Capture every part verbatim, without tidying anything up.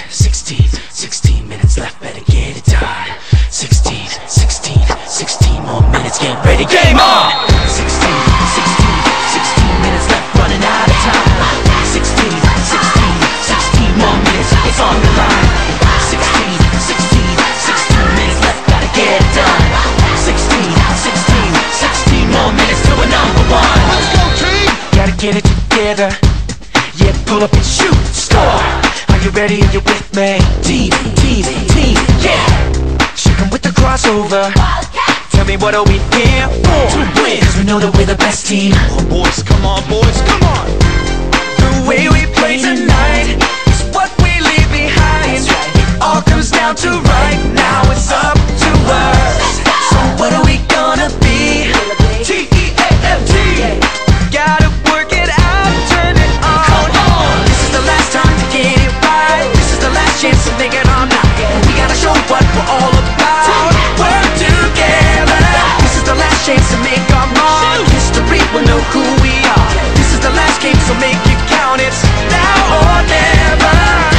sixteen, sixteen minutes left, better get it done. Sixteen, sixteen, sixteen more minutes, get ready, game on! Sixteen, sixteen, sixteen minutes left, running out of time. Sixteen, sixteen, sixteen more minutes, it's on the line. Sixteen, sixteen, sixteen minutes left, gotta get it done. Sixteen, sixteen, sixteen more minutes to a number one. Let's go, team! Gotta get it together. Yeah, pull up and shoot, score. Are you ready? Are you with me? Team, team, team, yeah. Shaking with the crossover. Tell me, what are we here for? To win, cause we know that we're the best team. Oh, boys, come on, boys, come on! The way we play tonight is what we leave behind. It all comes down to right now, it's up to us. So what are we gonna be? T E A F T. Gotta work it out, turn it on. Come on, this is the last time to get it right. This is the last chance to make it on now. We gotta show what we're all about. Work together. This is the last chance to make our mark. History will know who we are. This is the last game, so make it count. It's now or never.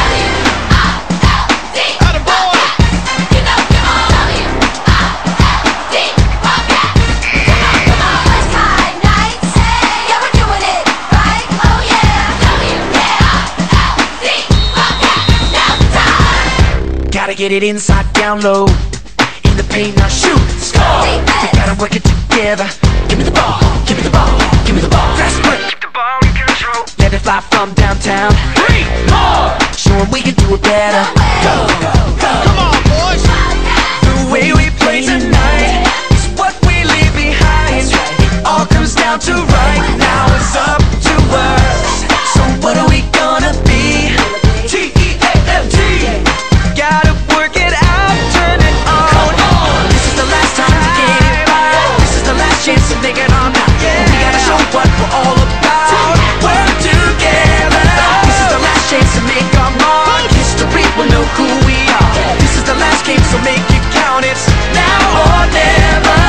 Gotta get it inside, down low. In the paint, now shoot, score. We gotta work it together. Give me the ball, give me the ball, give me the ball. Fast break, keep the ball in control. Let it fly from downtown. Three more. Show 'em we can do it better. Go, go, go. Come on, boys! The way we play tonight is what we leave behind. It all comes down to right now, it's up to us. So what are we gonna be? T E A F T. Gotta work it out, turn it on. Come on, this is the last time to get it right. This is the last chance to make it on now. We gotta show what we're all about. Work together. This is the last chance to make our mark. History will know who we are. This is the last game, so make it count. It's now or never.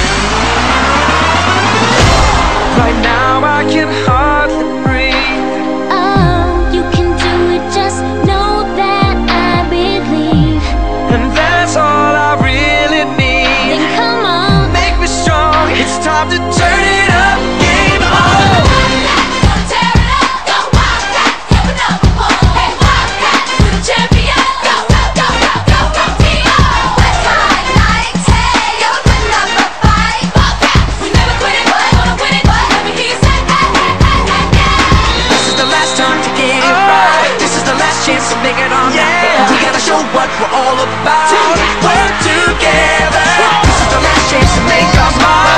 Right now I can hardly breathe. Oh, you can do it, just know that I believe. And that's all I really need. Then come on, Make me strong, it's time to turn it up. Game on. gonna tear it up. Go Wildcat, you're the number one. Hey Wildcat, we're the champion. Go, go, go, go, go, go, T O. West Side Nights, hey, you're putting up a fight. Wildcat, we never quit it, we're gonna win it. Let me hear you say, hey, hey, hey, hey, hey. This is the last time to get it right. This is the last chance to make it on now. We gotta show what we're all about. Work together. This is the last chance to make our mark.